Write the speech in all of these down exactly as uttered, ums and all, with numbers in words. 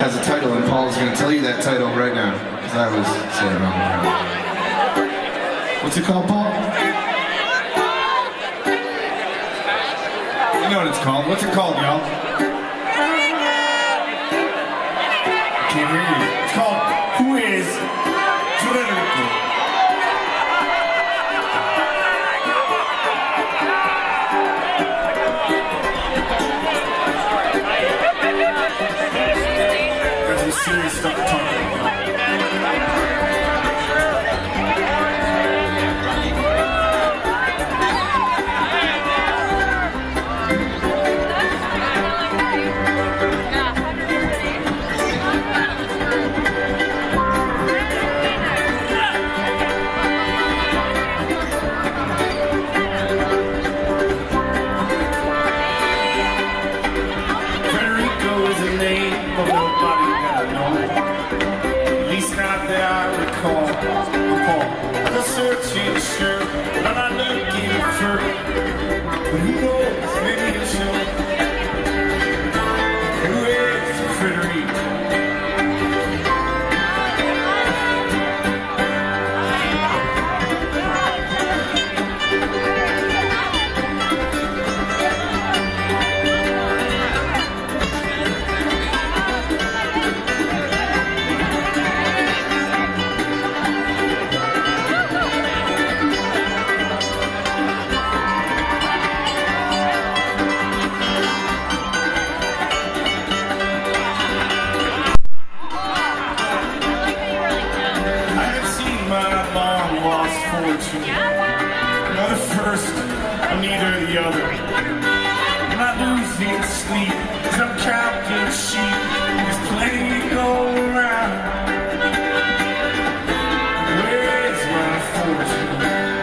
has a title, and Paul's going to tell you that title right now, because I was saying it wrong. What's it called, Paul? You know what it's called. What's it called, y'all? I can't hear you. It's called Who is Frederico? Got some serious stuff to talk about. Searching shirt, but I'm not looking for. But who knows? Maybe it's you. Who is Frederico? Not the first, or neither the other. I'm not losing sleep, cause I'm counting sheep. There's plenty to go around. Where is my fortune?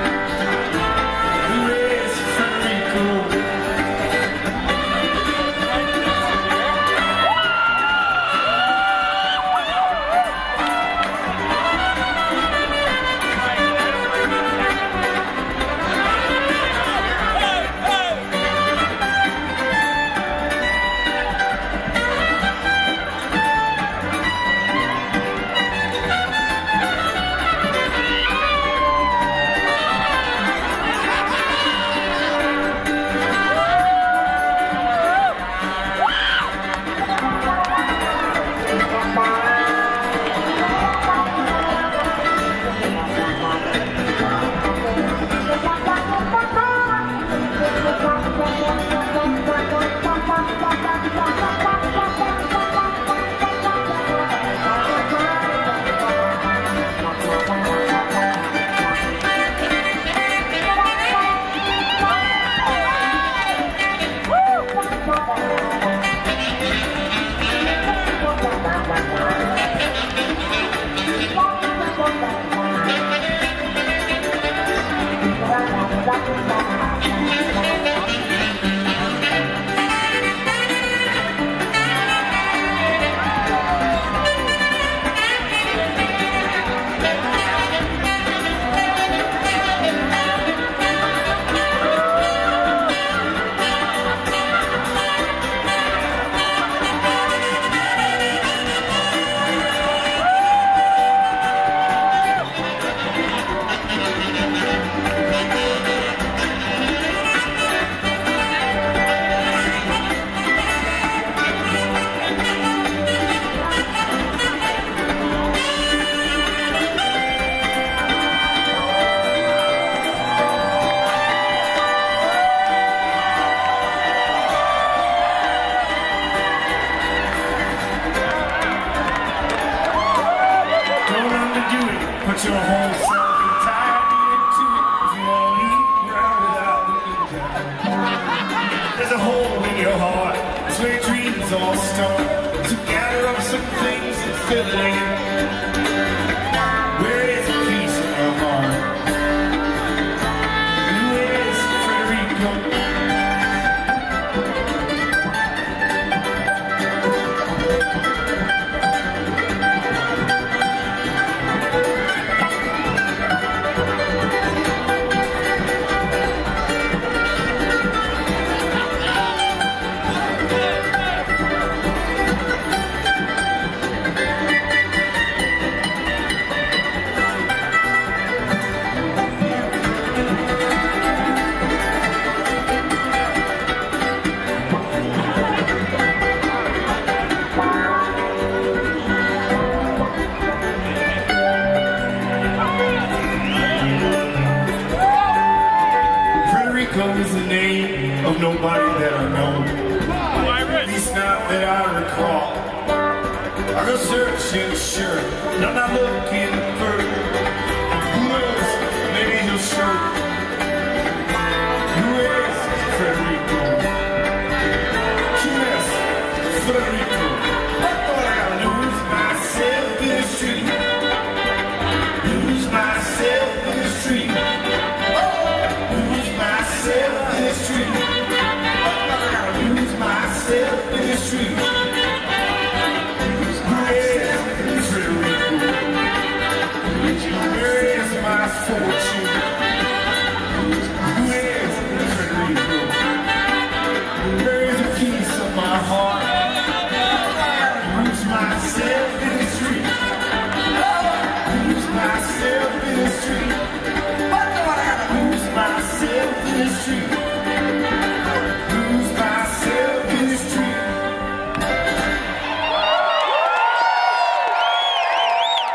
Who is Frederico? Put your whole self entirely into it if you want to leave around without looking down. There's a hole in your heart, that's where your dreams all start. So gather up some things and fill it in. Where is the peace in your heart? And who is Frederico? I go searching, sure, but I'm not looking for who knows, maybe he'll show. Who is Frederico? Who is Frederico? I thought I'd lose myself in the street. Lose myself in the street. Oh, lose myself in the street. I thought I'd lose myself in the street. Where is my fortune?